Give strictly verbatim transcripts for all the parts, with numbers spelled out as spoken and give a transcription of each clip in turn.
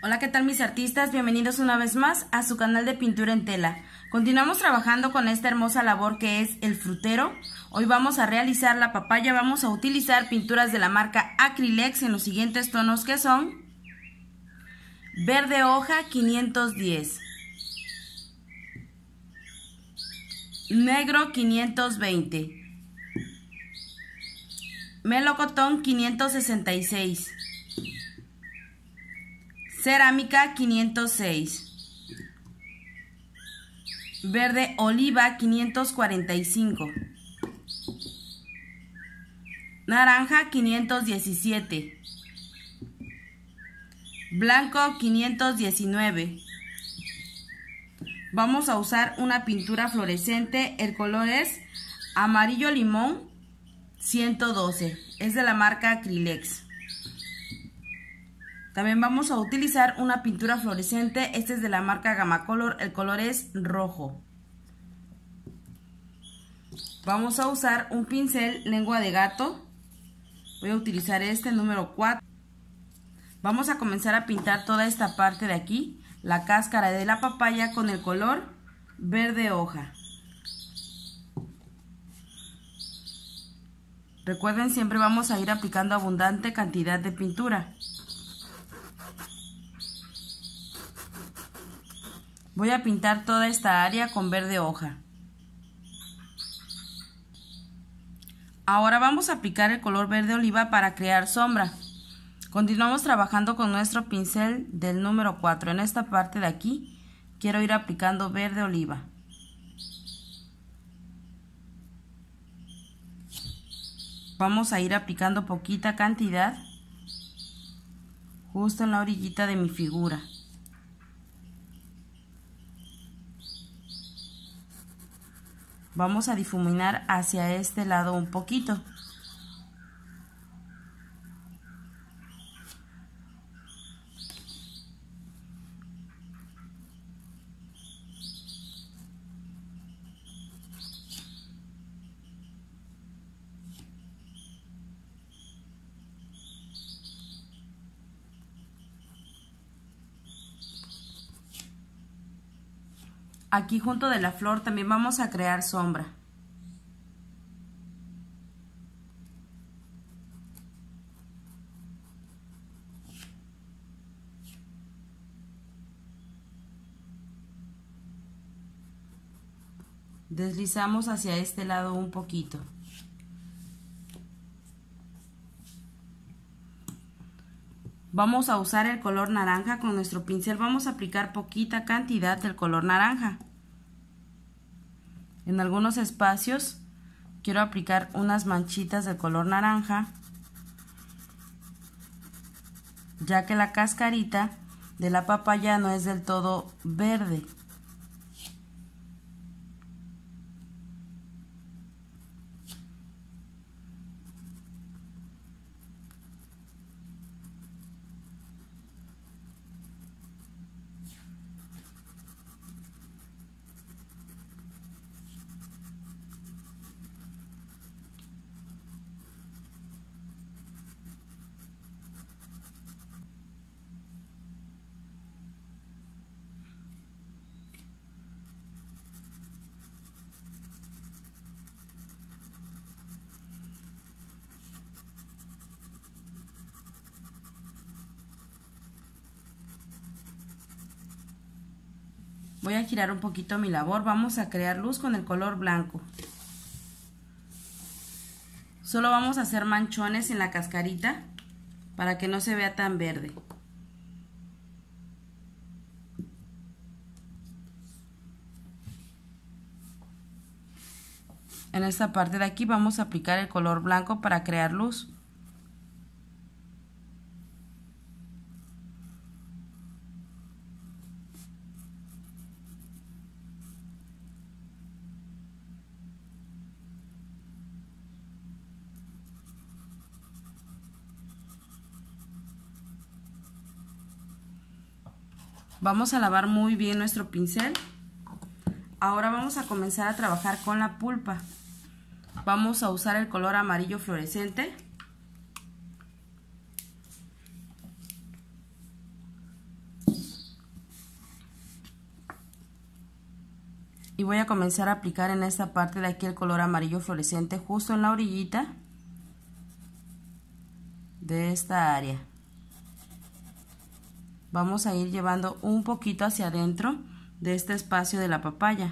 Hola, ¿qué tal mis artistas? Bienvenidos una vez más a su canal de pintura en tela. Continuamos trabajando con esta hermosa labor que es el frutero. Hoy vamos a realizar la papaya. Vamos a utilizar pinturas de la marca Acrylex en los siguientes tonos que son verde hoja quinientos diez, negro quinientos veinte, melocotón quinientos sesenta y seis, cerámica quinientos seis, verde oliva quinientos cuarenta y cinco, naranja quinientos diecisiete, blanco quinientos diecinueve. Vamos a usar una pintura fluorescente, el color es amarillo limón ciento doce, es de la marca Acrylex. También vamos a utilizar una pintura fluorescente, este es de la marca Gamacolor, el color es rojo. Vamos a usar un pincel lengua de gato, voy a utilizar este número cuatro. Vamos a comenzar a pintar toda esta parte de aquí, la cáscara de la papaya con el color verde hoja. Recuerden, siempre vamos a ir aplicando abundante cantidad de pintura. Voy a pintar toda esta área con verde hoja. Ahora vamos a aplicar el color verde oliva para crear sombra. Continuamos trabajando con nuestro pincel del número cuatro. En esta parte de aquí quiero ir aplicando verde oliva. Vamos a ir aplicando poquita cantidad justo en la orillita de mi figura. Vamos a difuminar hacia este lado un poquito. Aquí junto de la flor también vamos a crear sombra. Deslizamos hacia este lado un poquito. Vamos a usar el color naranja con nuestro pincel. Vamos a aplicar poquita cantidad del color naranja. En algunos espacios quiero aplicar unas manchitas de color naranja, ya que la cascarita de la papaya no es del todo verde. Voy a girar un poquito mi labor. Vamos a crear luz con el color blanco. Solo vamos a hacer manchones en la cascarita para que no se vea tan verde. En esta parte de aquí vamos a aplicar el color blanco para crear luz. Vamos a lavar muy bien nuestro pincel. Ahora vamos a comenzar a trabajar con la pulpa. Vamos a usar el color amarillo fluorescente. Y voy a comenzar a aplicar en esta parte de aquí el color amarillo fluorescente justo en la orillita de esta área. Vamos a ir llevando un poquito hacia adentro de este espacio de la papaya.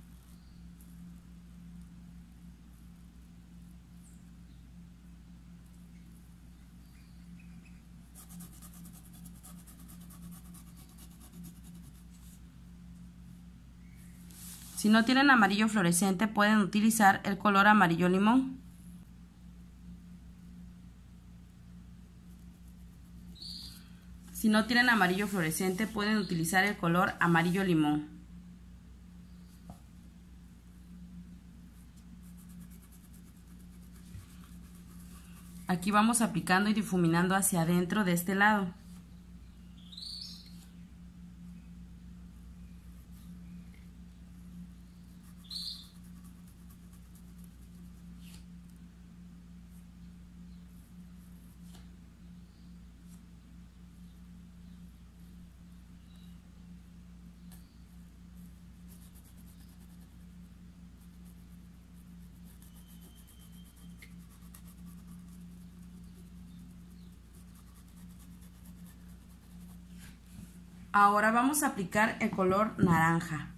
Si no tienen amarillo fluorescente, pueden utilizar el color amarillo limón. Si no tienen amarillo fluorescente, pueden utilizar el color amarillo limón. Aquí vamos aplicando y difuminando hacia adentro de este lado. Ahora vamos a aplicar el color naranja.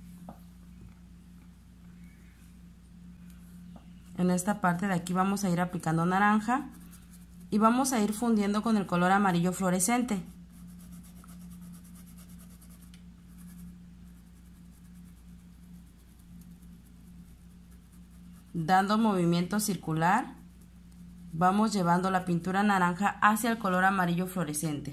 En esta parte de aquí vamos a ir aplicando naranja y vamos a ir fundiendo con el color amarillo fluorescente. Dando movimiento circular, vamos llevando la pintura naranja hacia el color amarillo fluorescente.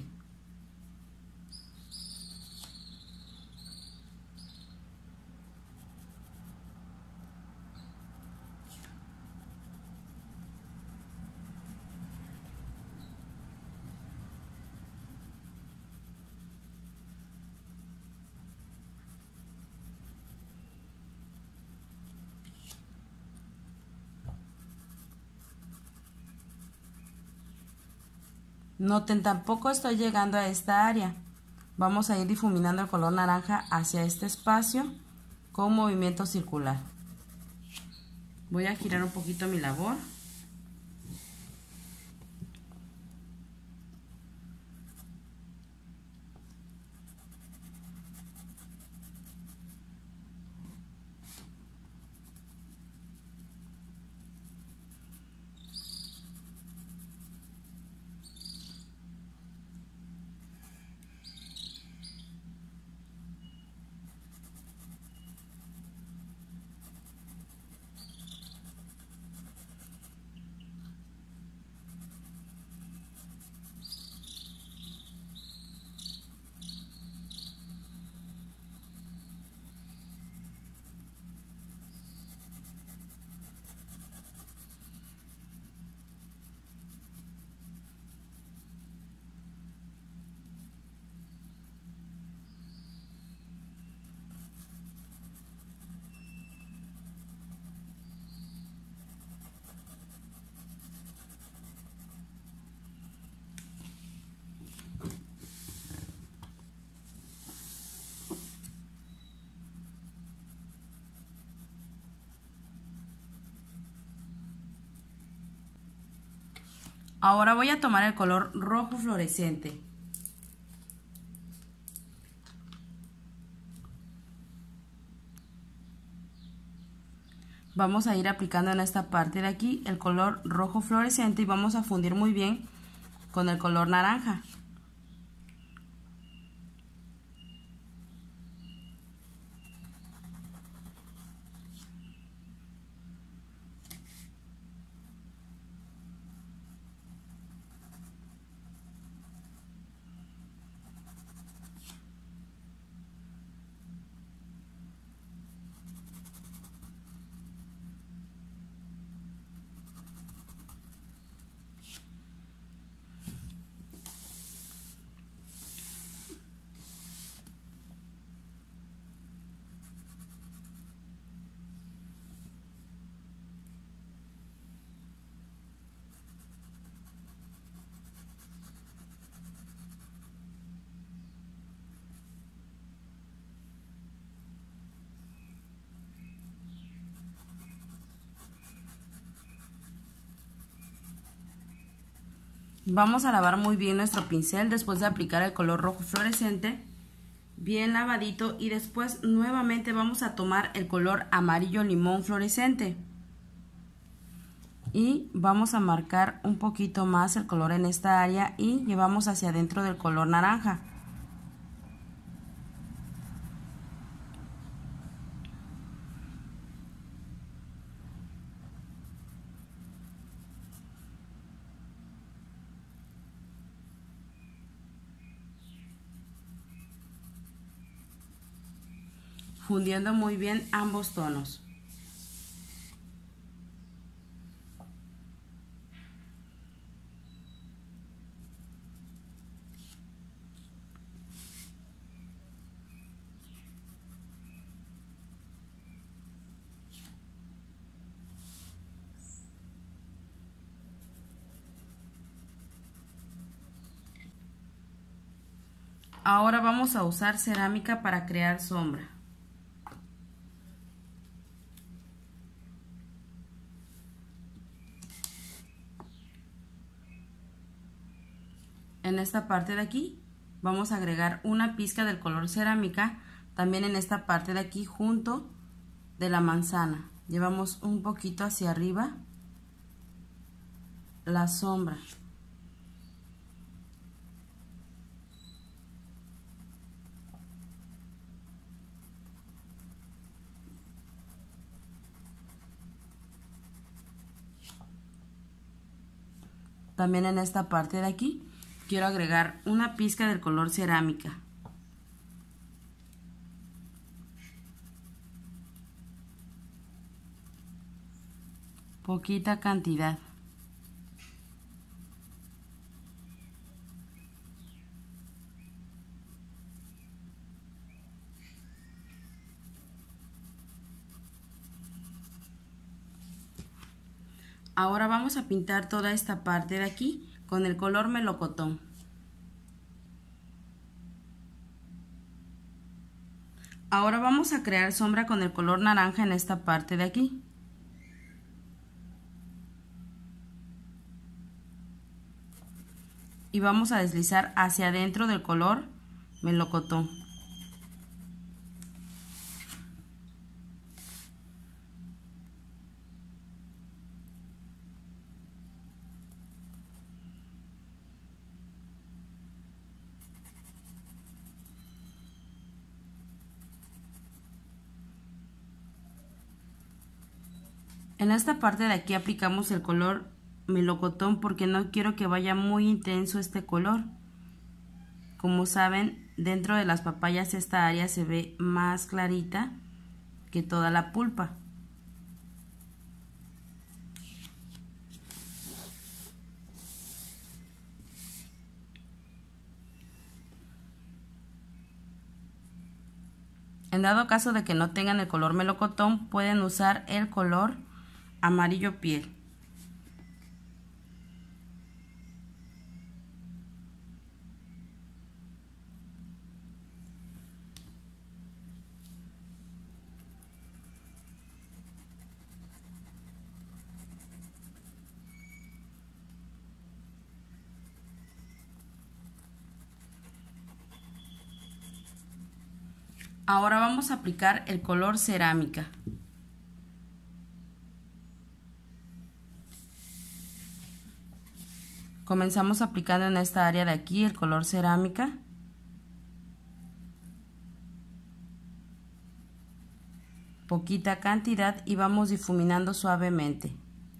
Noten, tampoco estoy llegando a esta área. Vamos a ir difuminando el color naranja hacia este espacio con movimiento circular. Voy a girar un poquito mi labor. Ahora voy a tomar el color rojo fluorescente. Vamos a ir aplicando en esta parte de aquí el color rojo fluorescente y vamos a fundir muy bien con el color naranja. Vamos a lavar muy bien nuestro pincel después de aplicar el color rojo fluorescente, bien lavadito, y después nuevamente vamos a tomar el color amarillo limón fluorescente y vamos a marcar un poquito más el color en esta área y llevamos hacia adentro del color naranja. Fundiendo muy bien ambos tonos. Ahora vamos a usar cerámica para crear sombra. En esta parte de aquí vamos a agregar una pizca del color cerámica, también en esta parte de aquí junto de la manzana. Llevamos un poquito hacia arriba la sombra. También en esta parte de aquí quiero agregar una pizca del color cerámica. Poquita cantidad. Ahora vamos a pintar toda esta parte de aquí con el color melocotón. Ahora vamos a crear sombra con el color naranja en esta parte de aquí. Y vamos a deslizar hacia adentro del color melocotón. En esta parte de aquí aplicamos el color melocotón porque no quiero que vaya muy intenso este color. Como saben, dentro de las papayas esta área se ve más clarita que toda la pulpa. En dado caso de que no tengan el color melocotón, pueden usar el color amarillo piel. Ahora vamos a aplicar el color cerámica. Comenzamos aplicando en esta área de aquí el color cerámica. Poquita cantidad y vamos difuminando suavemente.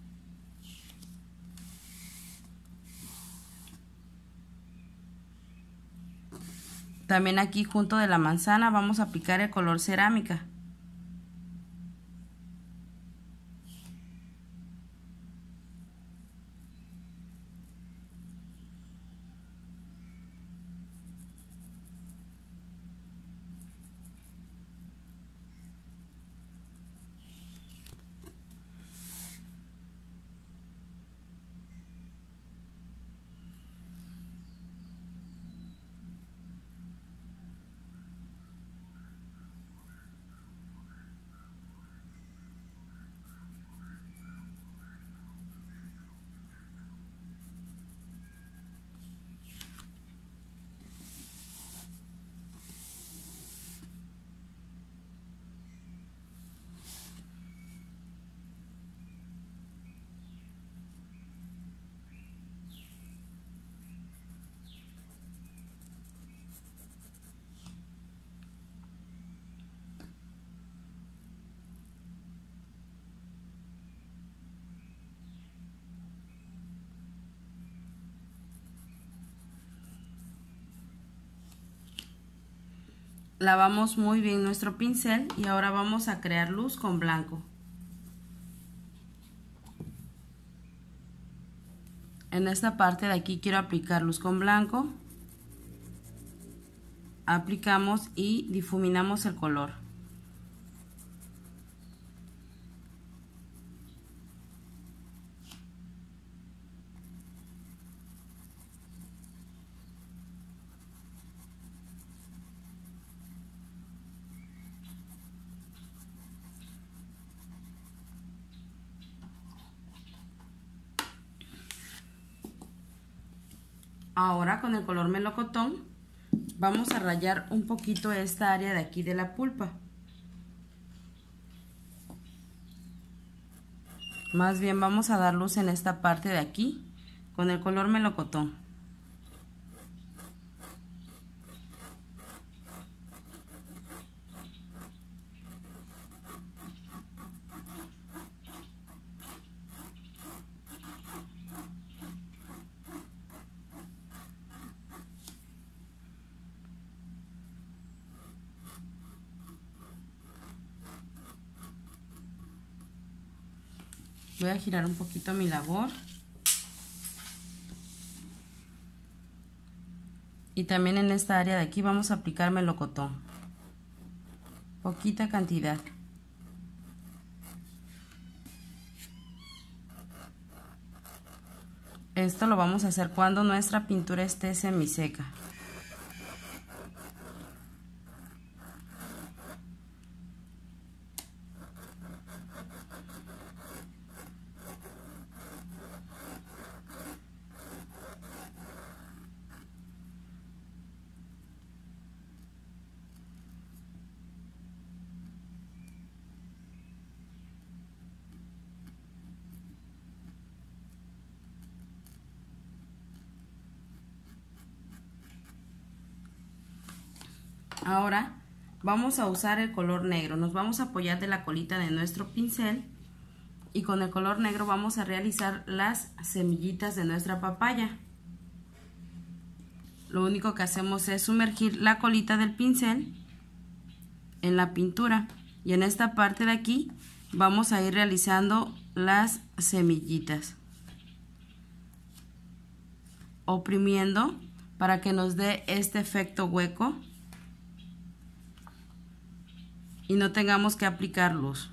También aquí junto de la manzana vamos a aplicar el color cerámica. lavamos muy bien nuestro pincel y ahora vamos a crear luz con blanco. En esta parte de aquí quiero aplicar luz con blanco. Aplicamos y difuminamos el color. Ahora con el color melocotón vamos a rayar un poquito esta área de aquí de la pulpa. Más bien vamos a dar luz en esta parte de aquí con el color melocotón. Voy a girar un poquito mi labor. Y también en esta área de aquí vamos a aplicar melocotón. Poquita cantidad. Esto lo vamos a hacer cuando nuestra pintura esté semiseca. Ahora vamos a usar el color negro. Nos vamos a apoyar de la colita de nuestro pincel y con el color negro vamos a realizar las semillitas de nuestra papaya. Lo único que hacemos es sumergir la colita del pincel en la pintura y en esta parte de aquí vamos a ir realizando las semillitas, oprimiendo para que nos dé este efecto hueco y no tengamos que aplicar luz.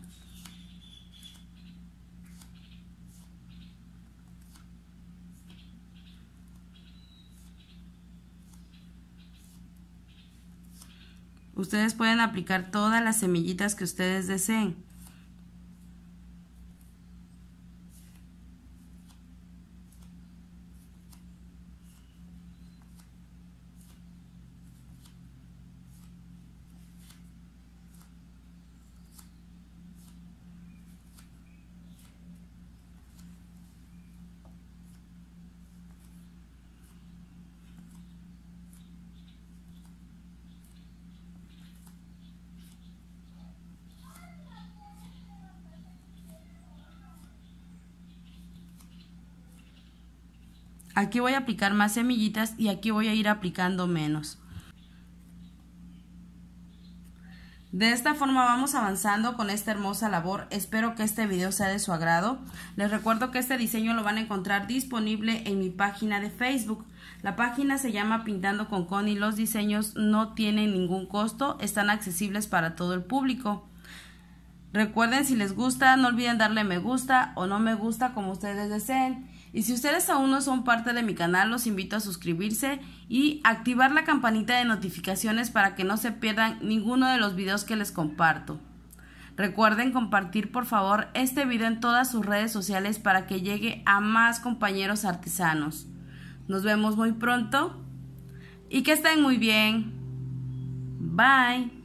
Ustedes pueden aplicar todas las semillitas que ustedes deseen. Aquí voy a aplicar más semillitas y aquí voy a ir aplicando menos. De esta forma vamos avanzando con esta hermosa labor. Espero que este video sea de su agrado. Les recuerdo que este diseño lo van a encontrar disponible en mi página de Facebook. La página se llama Pintando con Connie. Los diseños no tienen ningún costo, están accesibles para todo el público. Recuerden, si les gusta, no olviden darle me gusta o no me gusta como ustedes deseen. Y si ustedes aún no son parte de mi canal, los invito a suscribirse y activar la campanita de notificaciones para que no se pierdan ninguno de los videos que les comparto. Recuerden compartir por favor este video en todas sus redes sociales para que llegue a más compañeros artesanos. Nos vemos muy pronto y que estén muy bien. Bye.